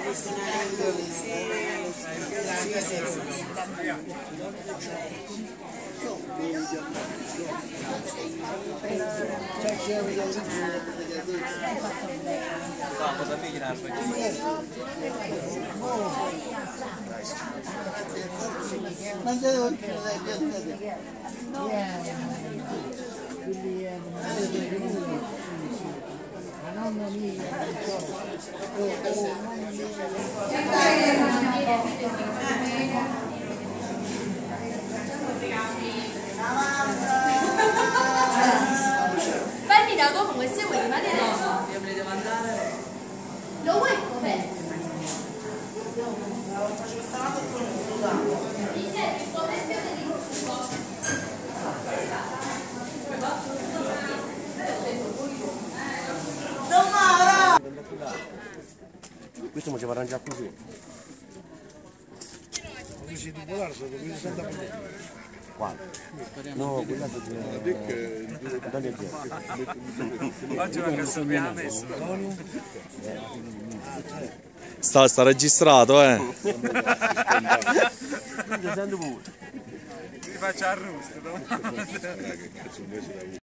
Mamma mia, fammi da dopo come se vuoi rimanere. No, io me ne devo andare. Lo vuoi come? Faccio stanotte con il sudato. Mi serve il pomeriggio Questo mi ci va arrangiare così. dici di volare sono 60 minuti. Quale? No, quella che Oggi manca solo abbiamo messo. Sta registrato, ti sento pure. Ti faccio arrosto.